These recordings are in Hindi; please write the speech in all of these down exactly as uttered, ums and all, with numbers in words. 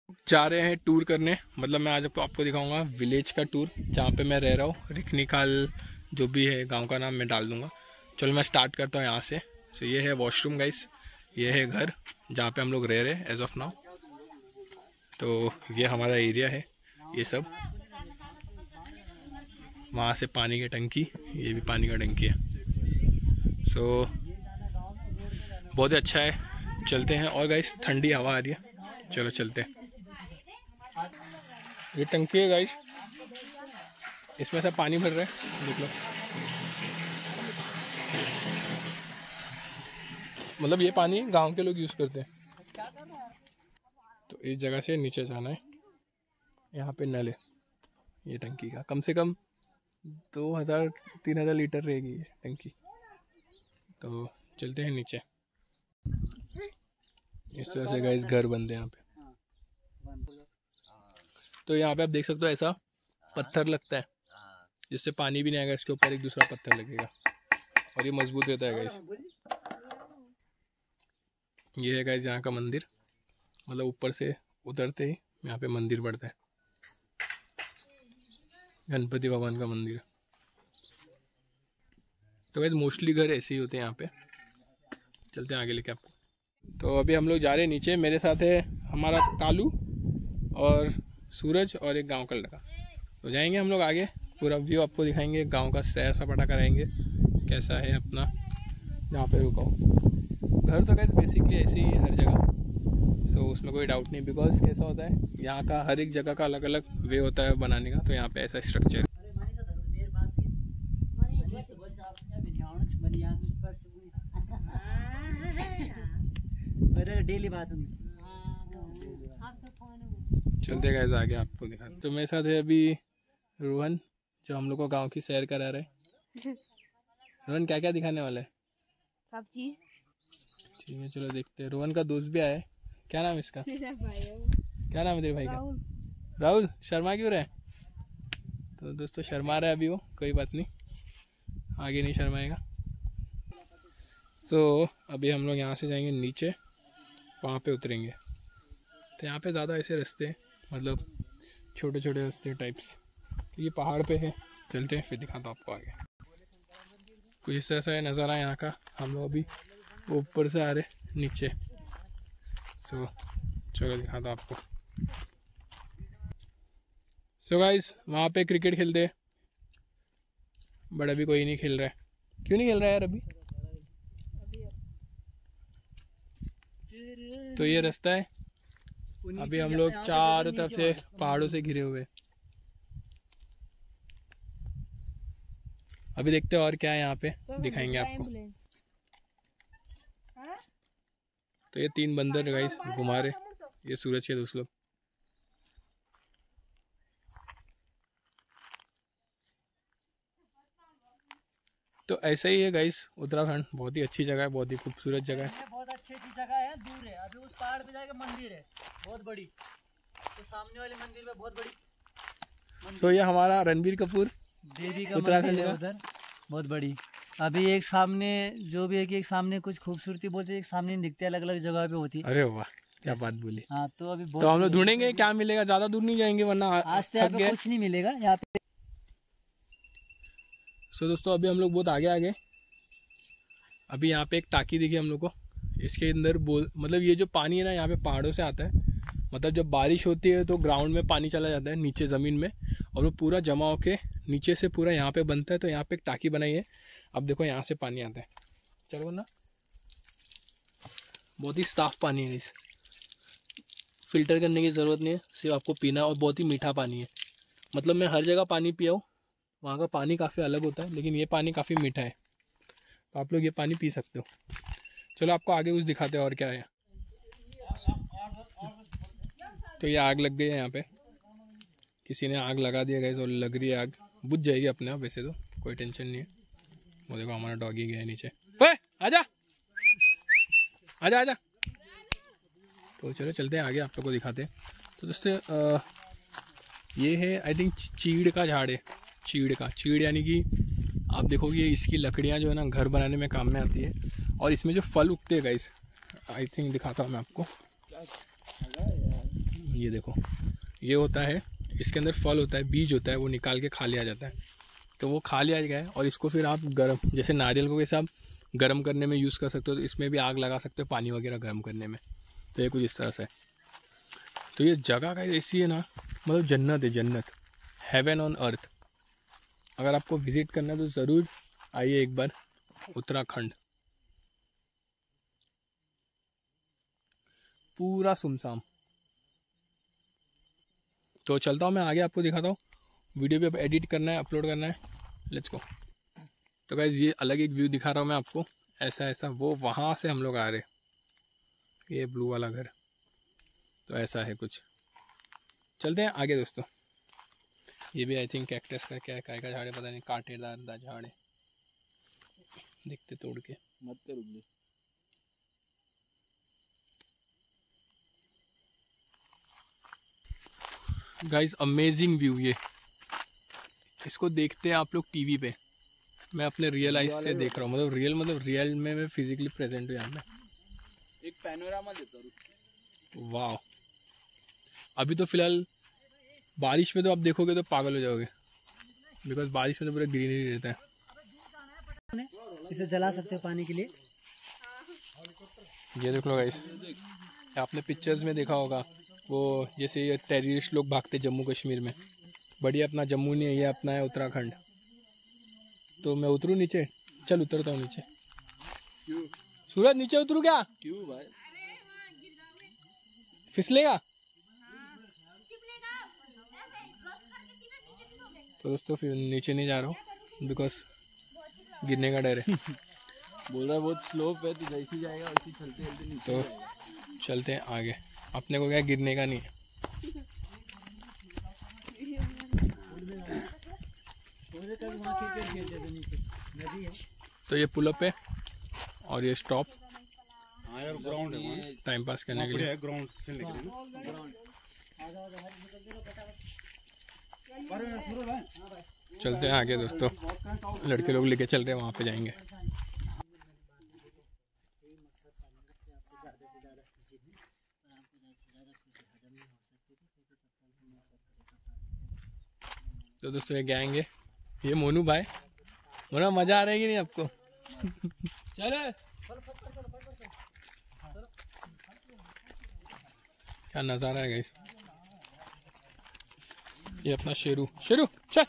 जा रहे हैं टूर करने, मतलब मैं आज आपको दिखाऊंगा विलेज का टूर जहाँ पे मैं रह रहा हूँ। रिखनीखाल जो भी है गांव का नाम मैं डाल दूंगा। चलो मैं स्टार्ट करता हूँ यहाँ से। सो ये है वॉशरूम गाइस, ये है घर जहाँ पे हम लोग रह रहे हैं एज ऑफ नाउ। तो ये हमारा एरिया है, ये सब। वहाँ से पानी की टंकी, ये भी पानी का टंकी है। सो बहुत ही अच्छा है, चलते हैं। और गाइस ठंडी हवा आ रही है, चलो चलते हैं। ये टंकी है गाइस, इसमें से पानी भर रहे हैं, देख लो। मतलब ये पानी गांव के लोग यूज़ करते हैं। तो इस जगह से नीचे जाना है, यहाँ पे नल है ये टंकी का। कम से कम दो हज़ार तीन हज़ार लीटर रहेगी ये टंकी। तो चलते हैं नीचे। इस तरह से गाइस घर बनते हैं यहाँ पे। तो यहाँ पे आप देख सकते हो ऐसा पत्थर लगता है जिससे पानी भी नहीं आएगा, इसके ऊपर एक दूसरा पत्थर लगेगा और ये मजबूत रहता है गाइस। ये है गाइस यहाँ का मंदिर, मतलब ऊपर से उतरते ही यहाँ पे मंदिर पड़ता है, गणपति भगवान का मंदिर। तो गाइस मोस्टली घर ऐसे ही होते हैं यहाँ पे। चलते हैं आगे लेके आपको। तो अभी हम लोग जा रहे हैं नीचे। मेरे साथ है हमारा कालू और सूरज और एक गांव का लड़का। तो जाएंगे हम लोग आगे, पूरा व्यू आपको दिखाएंगे, गांव का सैर सपाटा कराएंगे कैसा है अपना जहाँ पे रुका हूँ। घर तो गाइस बेसिकली ऐसे ही है हर जगह, सो उसमें कोई डाउट नहीं। बिकॉज कैसा होता है यहाँ का हर एक जगह का अलग अलग वे होता है बनाने का, तो यहाँ पे ऐसा स्ट्रक्चर है। डेली बात चलते गाइस आगे आपको दिखा। तो मेरे साथ है अभी रोहन, जो हम लोग को गांव की सैर करा रहे हैं। रोहन क्या क्या दिखाने वाला है? सब चीज। ठीक है चलो देखते हैं। रोहन का दोस्त भी आया है, क्या नाम है इसका? क्या नाम है तेरे भाई का? राहुल। शर्मा क्यों रहा है? तो दोस्तों शर्मा रहा है अभी वो, कोई बात नहीं, आगे नहीं शर्माएगा। तो अभी हम लोग यहाँ से जाएंगे नीचे, वहाँ पे उतरेंगे। तो यहाँ पे ज़्यादा ऐसे रास्ते हैं, मतलब छोटे छोटे रास्ते टाइप्स। ये पहाड़ पे है, चलते हैं फिर दिखाता हूँ आपको आगे। कुछ इस तरह से नज़ारा यहाँ का। हम लोग अभी ऊपर से आ रहे नीचे, सो चलो दिखाता हूँ आपको। सो गाइस वहाँ पे क्रिकेट खेलते, बट अभी कोई नहीं खेल रहा है। क्यों नहीं खेल रहा है यार अभी? तो ये रास्ता है, अभी हम लोग चारों तरफ से पहाड़ों से घिरे हुए। अभी देखते हैं और क्या है यहाँ पे, दिखाएंगे आपको। तो ये तीन बंदर गाइस घुमा रहे, ये सूरज के दोस्त लोग। तो ऐसा ही है गाइस उत्तराखंड, बहुत ही अच्छी जगह है, बहुत ही खूबसूरत जगह है। बहुत अच्छी अच्छी जगह है, दूर है। अभी उस पहाड़ पे जाके मंदिर है बहुत बड़ी, तो सामने वाले मंदिर में बहुत बड़ी। तो ये हमारा रणबीर कपूर देवी का उत्तराखंड मंदिर है उधर, बहुत बड़ी। अभी एक सामने जो भी है कि एक सामने कुछ खूबसूरती बोलते हैं, एक सामने दिखते अलग अलग जगह पे होती है। अरे वाह क्या बात बोली। हाँ तो अभी तो हम लोग ढूंढेंगे क्या मिलेगा, ज्यादा दूर नहीं जाएंगे वरना आज तो यहाँ पे कुछ नहीं मिलेगा यहाँ पे। सो दोस्तों अभी हम लोग बहुत आगे आ गए। अभी यहाँ पे एक टाकी दिखी हम लोग को, इसके अंदर बोल मतलब ये जो पानी है ना यहाँ पे पहाड़ों से आता है। मतलब जब बारिश होती है तो ग्राउंड में पानी चला जाता है नीचे ज़मीन में, और वो पूरा जमा होके नीचे से पूरा यहाँ पे बनता है। तो यहाँ पे एक टाकी बनाई है, अब देखो यहाँ से पानी आता है। चलो ना, बहुत ही साफ़ पानी है, इस फिल्टर करने की ज़रूरत नहीं है, सिर्फ आपको पीना। और बहुत ही मीठा पानी है, मतलब मैं हर जगह पानी पिया हूँ, वहाँ का पानी काफ़ी अलग होता है, लेकिन ये पानी काफ़ी मीठा है, तो आप लोग ये पानी पी सकते हो। चलो आपको आगे कुछ दिखाते हैं और क्या है। तो ये आग लग गई है यहाँ पे, किसी ने आग लगा दिया गाइस, और लग रही है आग, बुझ जाएगी अपने आप, वैसे तो कोई टेंशन नहीं है। वो देखो हमारा डॉगी गया है नीचे, ओए आजा आजा आजा। तो चलो चलते हैं आगे, आप लोग को दिखाते हैं। तो दोस्तों ये है आई थिंक चीड़ का झाड़ है, चीड़ का। चीड़ यानी कि आप देखोगे इसकी लकड़ियाँ जो है ना घर बनाने में काम में आती है, और इसमें जो फल उगते हैं गाइस, आई थिंक दिखाता हूँ मैं आपको। ये देखो, ये होता है, इसके अंदर फल होता है, बीज होता है, वो निकाल के खा लिया जाता है। तो वो खा लिया गया है और इसको फिर आप गर्म, जैसे नारियल को कैसे आप गर्म करने में यूज़ कर सकते हो, तो इसमें भी आग लगा सकते हो पानी वगैरह गर्म करने में। तो ये कुछ इस तरह से है। तो ये जगह का ऐसी है ना, मतलब जन्नत है, जन्नत, हेवन ऑन अर्थ। अगर आपको विज़िट करना है तो ज़रूर आइए एक बार उत्तराखंड। पूरा सुमसाम। तो चलता हूँ मैं आगे, आपको दिखाता हूँ। वीडियो भी अब एडिट करना है, अपलोड करना है, लेट्स गो। तो गाइस ये अलग एक व्यू दिखा रहा हूँ मैं आपको, ऐसा ऐसा, वो वहाँ से हम लोग आ रहे, ये ब्लू वाला घर। तो ऐसा है कुछ, चलते हैं आगे दोस्तों। ये भी आई थिंक कैक्टस का क्या काय का झाड़ है, पता नहीं, कांटेदार झाड़ है, दिखते तोड़ के मत कर उगली। गाइस अमेजिंग व्यू ये, इसको देखते हैं आप लोग टीवी पे, मैं अपने रियल आइज से देख रहा हूँ, मतलब रियल मतलब रियल में मैं फिजिकली प्रेजेंट हूँ यहाँ पे। एक पैनोरामा देता हूँ। वाह, अभी तो फिलहाल बारिश में तो आप देखोगे तो पागल हो जाओगे, बिकॉज बारिश में तो पूरा ग्रीनरी रहता है। इसे जला सकते हो पानी के लिए। ये देख लो गाइस, आपने पिक्चर्स में देखा होगा वो, जैसे ये टेररिस्ट लोग भागते जम्मू कश्मीर में, बढ़िया अपना जम्मू नहीं है, ये अपना है उत्तराखंड। तो मैं उतरूँ नीचे, चल उतरता हूँ नीचे। क्यों सूरज नीचे उतरू क्या? क्यों भाई? फिसलेगा? तो दोस्तों फिर नीचे नहीं जा रहा हूँ बिकॉज गिरने का डर है। बोल रहा है बहुत स्लोप है, तो जैसे जाएगा वैसे चलते चलते नीचे तो जाएगा। चलते हैं आगे, अपने को क्या गिरने का नहीं है। तो ये पुल अप है और ये स्टॉप, ग्राउंड है, टाइम पास करने के लिए। ग्राउंड खेलने के लिए। चलते हैं आगे दोस्तों, लड़के लोग लेके चल रहे हैं, वहाँ पे जाएंगे। तो दोस्तों ये गैंग है, ये मोनू भाई। मोनू मजा आ रहा है कि नहीं आपको? चले क्या नज़ारा है गाइस। ये अपना शेरू, शेरू चल।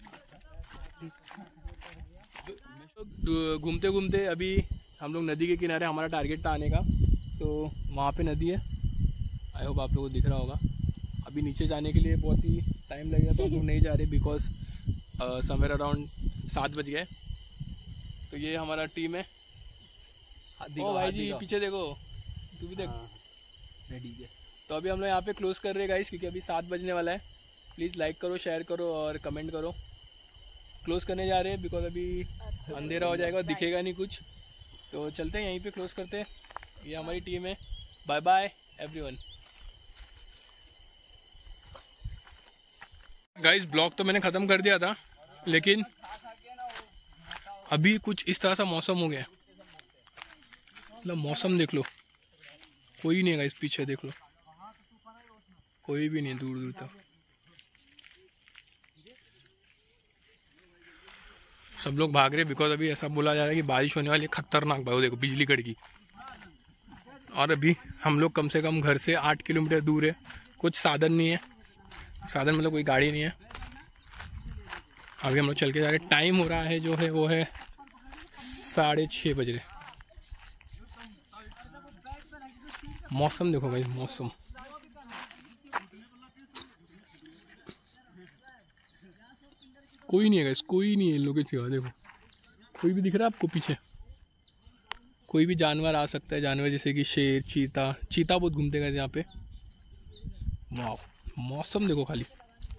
घूमते घूमते अभी हम लोग नदी के किनारे, हमारा टारगेट था आने का, तो वहाँ पे नदी है, आई होप आप लोगों को दिख रहा होगा। अभी नीचे जाने के लिए बहुत ही टाइम लगेगा, तो हम लोग नहीं जा रहे बिकॉज समवेयर अराउंड सात बज गए। तो ये हमारा टीम है। ओ भाई जी पीछे देखो, तू भी देख। रेडी है। तो अभी हम लोग यहाँ पे क्लोज कर रहे हैं गाइस, क्योंकि अभी सात बजने वाला है। प्लीज़ लाइक करो, शेयर करो और कमेंट करो। क्लोज करने जा रहे हैं बिकॉज अभी अंधेरा हो जाएगा, दिखेगा नहीं कुछ। तो चलते हैं यहीं पे क्लोज करते हैं। ये हमारी टीम है। Bye bye everyone. Guys blog तो मैंने ख़त्म कर दिया था, लेकिन अभी कुछ इस तरह सा मौसम हो गया, मतलब मौसम देख लो, कोई नहीं है गाइस, पीछे देख लो कोई भी नहीं है दूर दूर तक। सब लोग भाग रहे बिकॉज अभी ऐसा बोला जा रहा है कि बारिश होने वाली है, खतरनाक भाई। देखो बिजली कड़की। और अभी हम लोग कम से कम घर से आठ किलोमीटर दूर है, कुछ साधन नहीं है, साधन मतलब कोई गाड़ी नहीं है। अभी हम लोग चल के जा रहे, टाइम हो रहा है जो है वो है साढ़े छः बज रहे। मौसम देखो भाई, मौसम कोई नहीं है गाइस, कोई नहीं है इन लोगों की। देखो कोई भी दिख रहा है आपको पीछे? कोई भी जानवर आ सकता है, जानवर जैसे कि शेर, चीता। चीता बहुत घूमते गए यहाँ पे। वाह मौसम देखो खाली,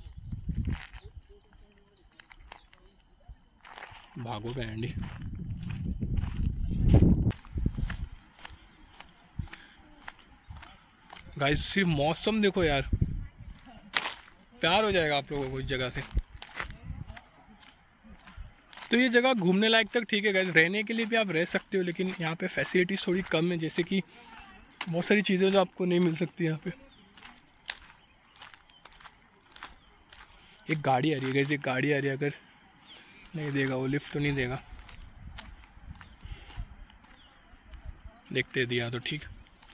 भागो बैंडी। गाइस सिर्फ मौसम देखो यार, प्यार हो जाएगा आप लोगों को इस जगह से। तो ये जगह घूमने लायक तक ठीक है गाइस, रहने के लिए भी आप रह सकते हो, लेकिन यहाँ पे फैसिलिटीज़ थोड़ी कम है, जैसे कि बहुत सारी चीज़ें जो आपको नहीं मिल सकती यहाँ पे। एक गाड़ी आ रही है गाइस, एक गाड़ी आ रही है। अगर नहीं देगा वो, लिफ्ट तो नहीं देगा, देखते दिया तो ठीक।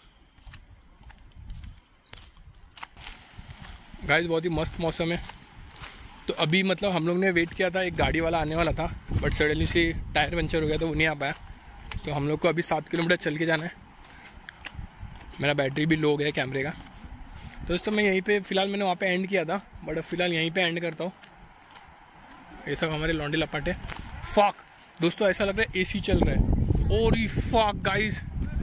गाइस बहुत ही मस्त मौसम है। तो अभी मतलब हम लोग ने वेट किया था, एक गाड़ी वाला आने वाला था, बट सडनली से टायर पंचर हो गया तो वो नहीं आ पाया। तो हम लोग को अभी सात किलोमीटर चल के जाना है। मेरा बैटरी भी लो हो गया कैमरे का। दोस्तों मैं यहीं पे फ़िलहाल मैंने वहाँ पे एंड किया था, बट अब फ़िलहाल यहीं पे एंड करता हूँ। ये सब हमारे लौंडे लपाटे। फक दोस्तों, ऐसा लग रहा है एसी चल रहा है। और ये फक गाइस,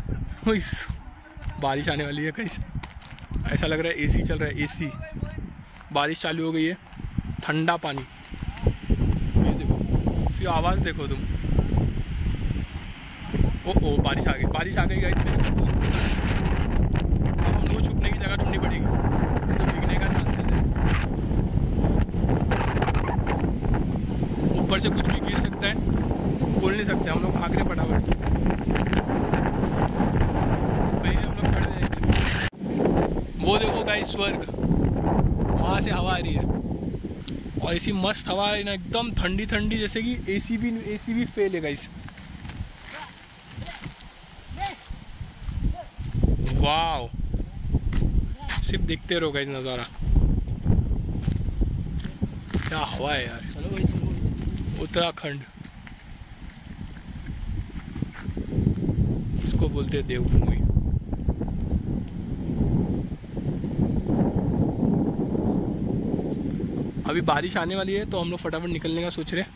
बारिश आने वाली है गाइस। ऐसा लग रहा है एसी चल रहा है, एसी। बारिश चालू हो गई है, ठंडा पानी। ये देखो, इसकी आवाज़ देखो तुम। ओ ओ बारिश आ गई, बारिश आ गई गाइस। अब हम लोग को छुपने की जगह ढूंढनी पड़ेगी, तो भीगने का चांसेस है। ऊपर से कुछ भी गिर सकता है, बोल नहीं सकते। हम लोग भाग रहे फटाफट, पहले हम लोग खड़े रहेंगे। वो देखो गाइस स्वर्ग, वहाँ से हवा आ रही है और ऐसी मस्त हवा है ना, एकदम ठंडी ठंडी, जैसे कि एसी भी एसी भी फेल है गाइस। वाओ, सिर्फ देखते रहो गाइस नज़ारा, क्या हवा है यार। चलो भाई चलो। उत्तराखंड, इसको बोलते हैं देवभूमि। अभी बारिश आने वाली है तो हम लोग फटाफट निकलने का सोच रहे हैं।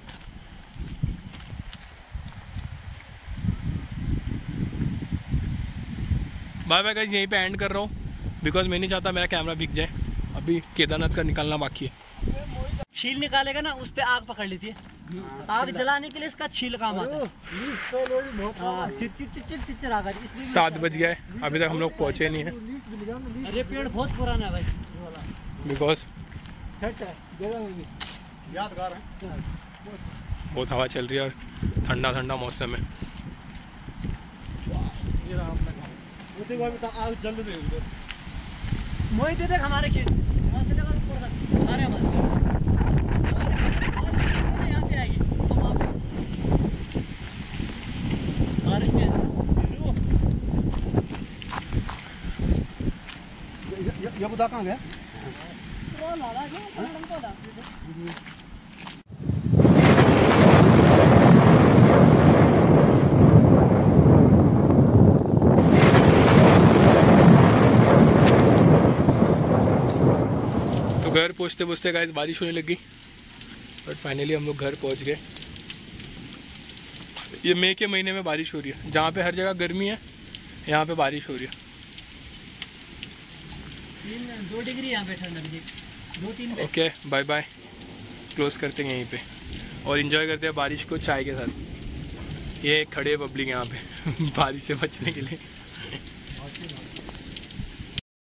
बाय बाय गाइस, यहीं पे एंड कर रहा हूँ, बिकॉज मैं नहीं चाहता मेरा कैमरा बिक जाए। अभी केदारनाथ का निकालना बाकी है। छील निकालेगा ना, उस पे आग पकड़ लेती है। आग जलाने के लिए इसका छील काम आता है। हाँ, चिट चिट चिट चिट चिट चिरागा, इसलिए सात बज गया है, अभी तक हम लोग पहुँचे नहीं हैं। अरे पेड़ बहुत पुराना है भाई, बिकॉज यादगार है। बहुत हवा चल रही है और ठंडा ठंडा मौसम है। मोहित देख हमारे खेत, यहाँ से लगा ऊपर तक सारे हमारे हमारे यहाँ पे आएगी। हम वहाँ पे बारिश में ये बुदा कहाँ गया? घर पहुँचते पहुँचते गाइस बारिश होने लगी, बट फाइनली हम लोग घर पहुँच गए। ये मई के महीने में बारिश हो रही है, जहाँ पे हर जगह गर्मी है यहाँ पे बारिश हो रही है। तीन दो डिग्री यहाँ पे ठंड लगी, दो तीन। ओके बाय बाय, क्लोज करते हैं यहीं पे और इन्जॉय करते हैं बारिश को चाय के साथ। ये खड़े पब्लिक यहाँ पे बारिश से बचने के लिए।